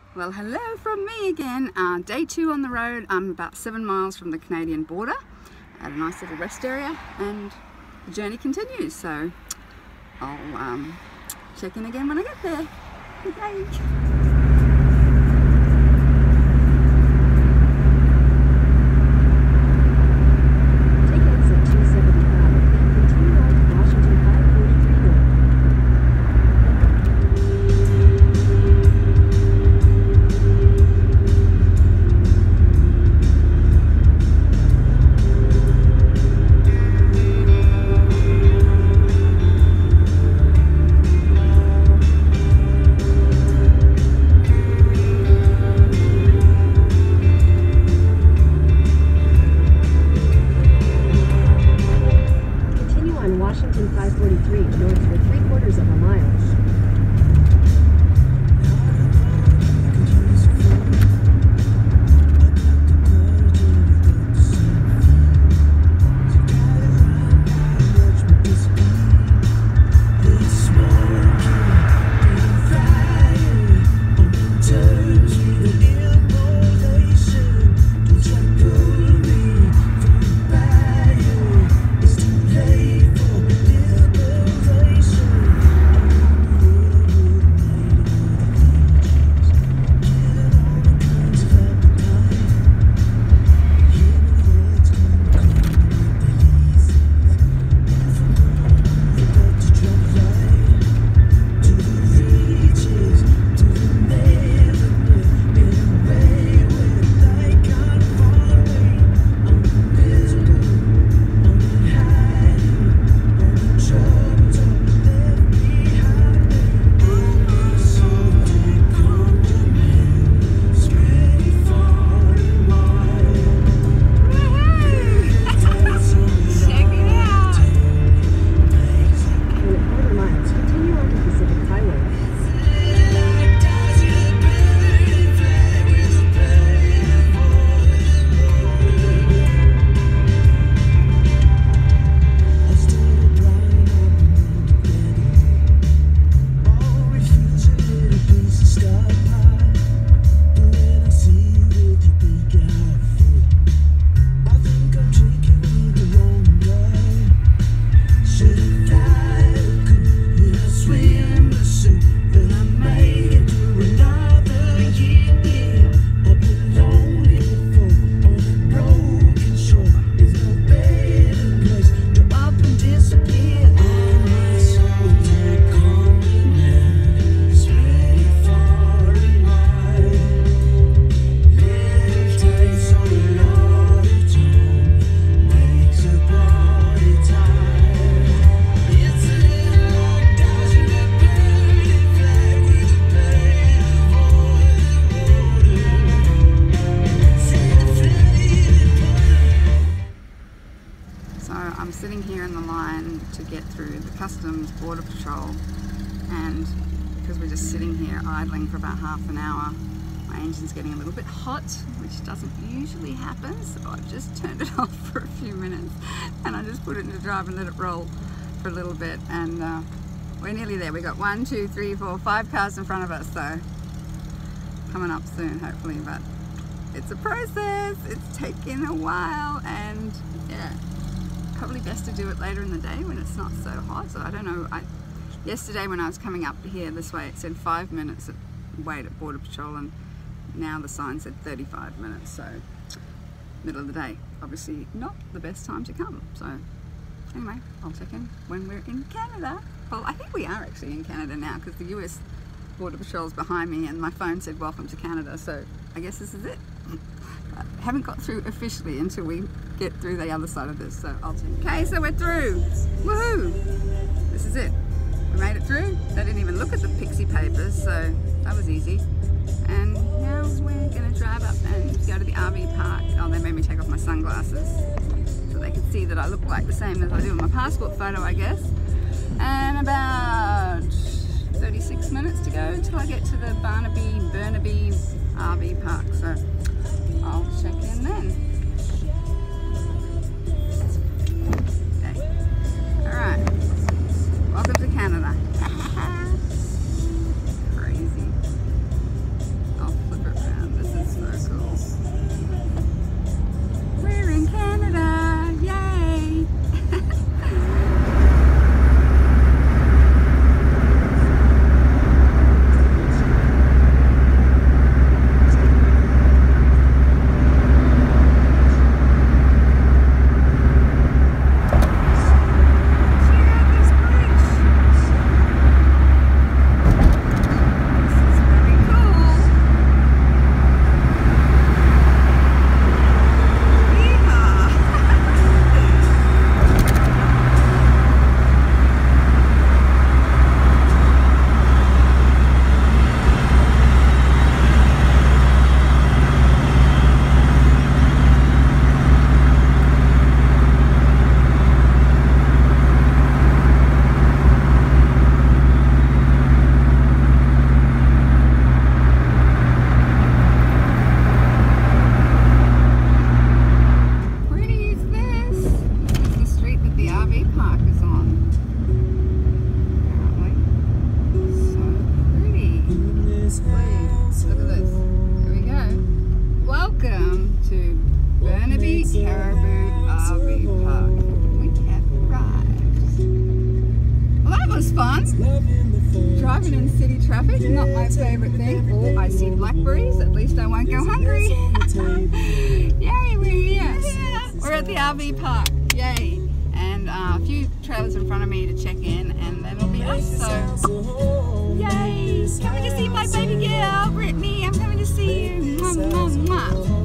Well, hello from me again. Day 2 on the road. I'm about 7 miles from the Canadian border at a nice little rest area, and the journey continues. So I'll check in again when I get there. Good day. I'm sitting here in the line to get through the customs border patrol, and because we're just sitting here idling for about half an hour, my engine's getting a little bit hot, which doesn't usually happen, so I've just turned it off for a few minutes and I just put it into drive and let it roll for a little bit, and we're nearly there. We've got 1, 2, 3, 4, 5 cars in front of us, so coming up soon hopefully, but it's a process. It's taken a while, and yeah, probably best to do it later in the day when it's not so hot. So I don't know, yesterday when I was coming up here this way, it said 5 minutes wait at border patrol, and now the sign said 35 minutes, so middle of the day, obviously not the best time to come. So anyway, I'll check in when we're in Canada. Well, I think we are actually in Canada now, because the US border patrol's behind me and my phone said welcome to Canada, so I guess this is it. I haven't got through officially until we get through the other side of this, so I'll check. Okay, so we're through. Woohoo! This is it. We made it through. They didn't even look at the Pixie papers, so that was easy. And now we're gonna drive up and go to the RV park. Oh, they made me take off my sunglasses so they can see that I look like the same as I do in my passport photo, I guess. And about 36 minutes to go until I get to the Burnaby RV park, so I'll check in then. Okay. Alright. Welcome to Canada. Crazy. I'll Driving in city traffic, not my favourite thing. Oh, I see blackberries, at least I won't go hungry. Yay, we're here. We're at the RV park, yay. And a few trailers in front of me to check in, and then it'll be us, so yay. Coming to see my baby girl, Brittany, I'm coming to see you. Mwah, mwah, mwah.